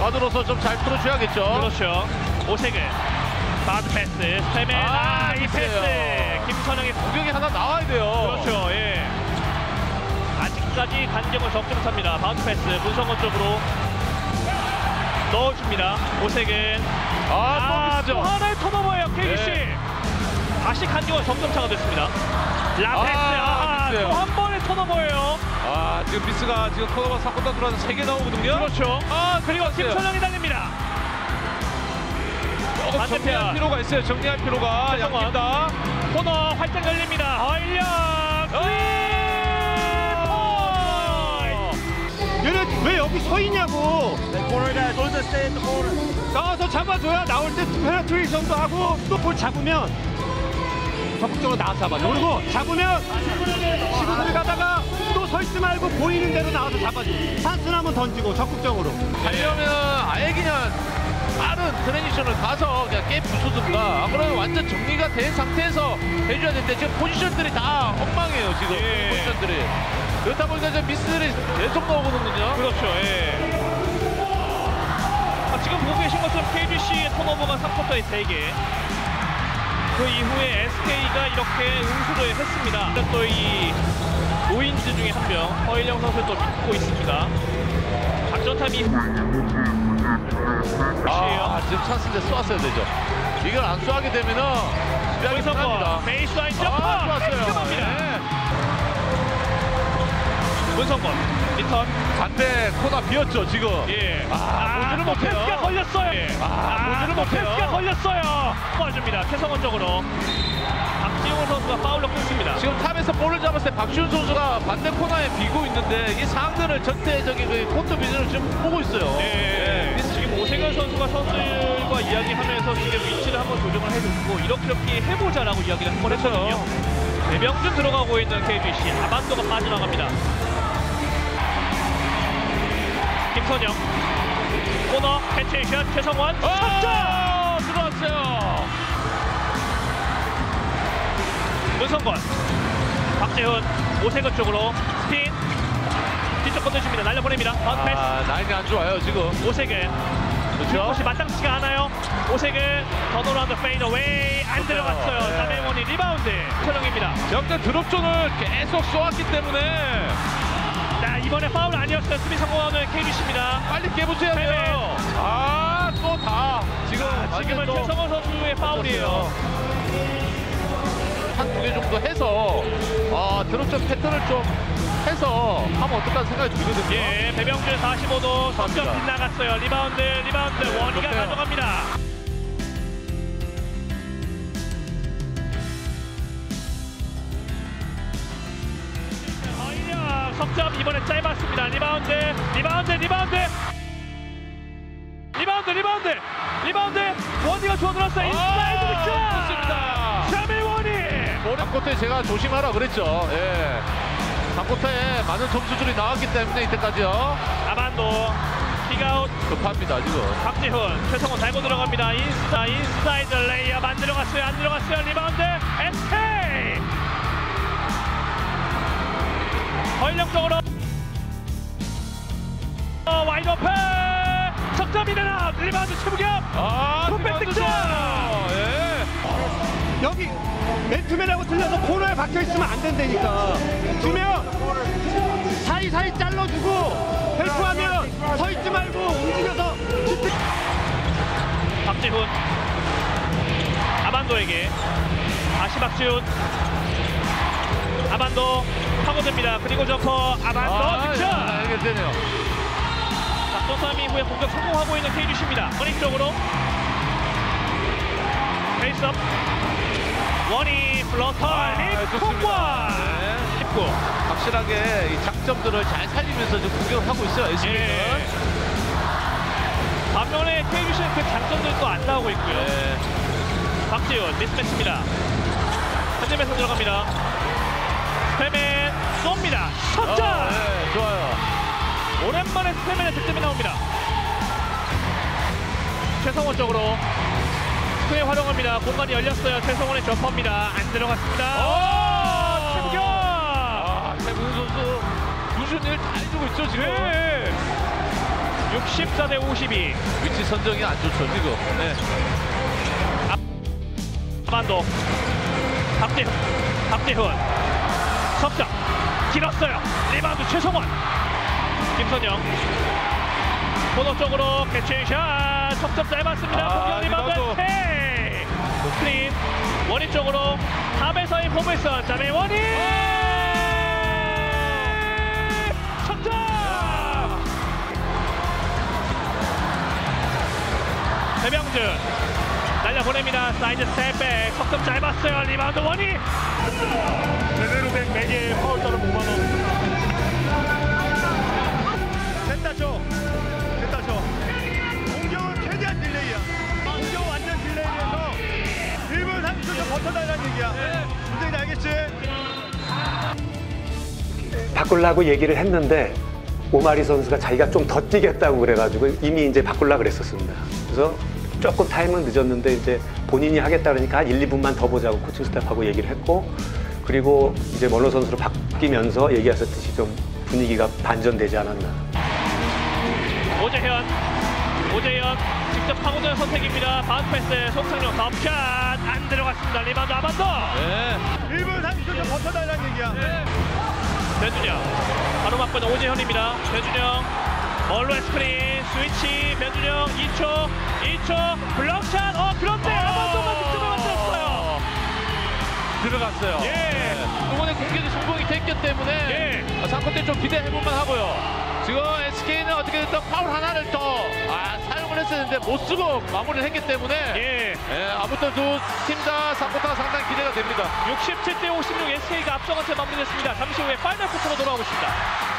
아바드로서 좀 잘 풀어줘야겠죠. 그렇죠. 오세근 바드 패스, 스페맨, 이 패스. 김선영의 공격이 하나 나와야 돼요. 그렇죠. 예. 아직까지 간격을 적지 못합니다. 바운드 패스 문성원 쪽으로 넣어줍니다. 오세근. 또 하나의 턴오버예요. KGC. 네. 다시 간격은 점점차가 됐습니다. 라페스. 또 한 번의 턴오버예요. 지금 미스가 지금 턴오버 사건다 들어와서 3개 나오거든요. 그렇죠. 그리고 김선영이 달립니다. 정리할 필요가 있어요. 정리할 필요가. 양팀다. 코너 활짝 열립니다. 허일영. 얘네 왜 여기 서 있냐고. 나와서 잡아줘야 나올 때 페네트레이션도 하고 또 볼 잡으면 적극적으로 나와서 잡아줘. 그리고 잡으면 시구들 가다가 또 서 있지 말고 보이는 대로 나와서 잡아줘. 찬스 나면 던지고 적극적으로. 하려면 아예 그냥 빠른 트랜지션을 가서 그냥 게임 부수든가. 그러면 완전 정리가 된 상태에서 해줘야 되는데 지금 포지션들이 다 엉망이에요. 지금 포지션들이. 그렇다 보니까 이제 미스들이 계속 나오거든요. 그렇죠. 지금 보고 계신 것처럼 KGC의 턴오버가 3쿼터에 3개. 그 이후에 SK가 이렇게 응수를 했습니다. 또 이 노인즈 중에 한 명, 허일영 선수를 또 믿고 있습니다. 작전타임이 지금 찬스인데 쏘았어야 되죠. 이걸 안 쏘하게 되면은 시작이 끝납니다. 베이스라인 점퍼! 깔끔합니다. 문성권 리턴 반대 코너 비었죠 지금. 보지를 못해요. 패스가 걸렸어요. 보지를 못해요. 패스가 걸렸어요. 도와줍니다. 최성원 쪽으로 박지용 선수가 파울로 끊습니다. 지금 탑에서 볼을 잡았을 때 박지훈 선수가 반대 코너에 비고 있는데 이 상대를 전체적인 그 코트 비전을 지금 보고 있어요. 지금 오세근 선수가 선수들과 이야기하면서 지금 위치를 한번 조정을 해줬고 이렇게 해보자라고 이야기를 한번 했거든요. 배병준 들어가고 있는 KGC. 아반도가 빠져나갑니다. 김선영 코너 캐치샷 최성원 들어왔어요. 문성권 박재훈 오세근 쪽으로 스핀 뒤쪽 건너줍니다. 날려보냅니다. 바운드 패스. 라인이 안 좋아요 지금. 오세근 그렇죠. 혹시 마땅치가 않아요. 오세근 턴어라운드 페이드웨이 안 들어갔어요. 자메원이 리바운드. 선영입니다. 역대 드롭존을 계속 쏘았기 때문에 이번에 파울 아니었어요. 수비 성공하는 KGC입니다. 빨리 깨부셔야 돼요. 또 다 지금은 최성원 선수의 파울이에요. 한 2개 정도 해서 드롭존 패턴을 좀 해서 하면 어떨까 생각이 들거든요. 배병준 45도 석점 빗나갔어요. 리바운드 원희가 가져갑니다. 석점 이번에 짧았습니다. 리바운드 원희가 주워들었어요. 인사이드 득점. 샤밀 원희. 단코트에 제가 조심하라 그랬죠. 3쿼터에 많은 점수들이 나왔기 때문에 이때까지요. 아반도 킥아웃 급합니다 지금. 박지훈 최성원 달고 들어갑니다. 인사이드 레이업 안 들어갔어요. 리바운드 SK 허일영 쪽으로 와이드 오픈 석점이 되나. 리바운드 최부겸 풋백 득점. 여기 맨투맨하고 틀려서 코너에 박혀있으면 안 된다니까. 주면 사이사이 잘라주고 헬프하면 서있지 말고 움직여서. 박지훈 아반도에게 다시 박지훈. 아반도 파고듭니다. 그리고 점퍼 아반도 득점. 이게 되네요. 작전 타임 이후에 공격 성공하고 있는 KGC입니다. 원익 쪽으로 페이스업 원희 플러터 립 통과. 19 확실하게 이 작점들을 잘 살리면서 지금 공격을 하고 있어요. SK는. 반면에 KGC는 그 장점들도 안 나오고 있고요. 박지훈 미스매치입니다. 한 점에서 들어갑니다. 스페맨 쏩니다. 석점. 좋아요. 오랜만에 스페맨의 득점이 나옵니다. 최성원 쪽으로 스크린 활용합니다. 공간이 열렸어요. 최성원의 점퍼입니다. 안 들어갔습니다. 최부겸. 최부겸 선수 꾸준히 일 다 해주고 있죠 지금. 64 대 52. 위치 선정이 안 좋죠 지금. 네. 아만도 박대훈 석점 길었어요. 리바운드 최성원 김선영 코너 쪽으로 캐치샷 석점 짧았습니다. 공격 리바운드 헤이 스크린 원인 쪽으로 탑에서의 포메이션 자매 원인 석점 배병준 날려보냅니다. 사이드 스텝백 석점 짧았어요. 리바운드 원이 제대로 된 4개의 파울더를 못 막아. 됐다 줘. 공격은 최대한 딜레이야. 공격 완전 딜레이에서 1분 30초 좀 버텨달라는 얘기야. 문제는 알겠지? 바꾸려고 얘기를 했는데 오마리 선수가 자기가 좀 더 뛰겠다고 그래가지고 이미 이제 바꾸려고 그랬었습니다. 그래서 조금 타임은 늦었는데 이제 본인이 하겠다 그러니까 한 1, 2분만 더 보자고 코칭 스태프하고 얘기를 했고 그리고 이제 멀로 선수로 바뀌면서 얘기하셨듯이 좀 분위기가 반전되지 않았나. 오재현 직접 파고드는 선택입니다. 바운드 패스 송창용 덤샷 안 들어갔습니다. 리바운드 아반도. 네. 1분 30초 좀 버텨달라는 얘기야. 변준영 바로 맞고는 오재현입니다. 변준영 멀로의 스크린 스위치 변준영 2초 블럭샷 그런데 아반도가 득점을 만들었어요. 들어갔어요. 예. 이번에 공격이 성공이 됐기 때문에 3쿼터 좀 기대해볼만 하고요. 지금 SK는 어떻게 됐든 파울 하나를 더 사용을 했었는데 못 쓰고 마무리를 했기 때문에 아무튼 두 팀 다 3쿼터가 상당히 기대가 됩니다. 67 대 56 SK가 앞서가서 마무리됐습니다. 잠시 후에 파이널 쿼터로 돌아오겠습니다.